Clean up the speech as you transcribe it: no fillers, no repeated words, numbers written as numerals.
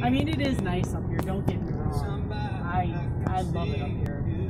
I mean, it is nice up here. Don't get me wrong. I love it up here.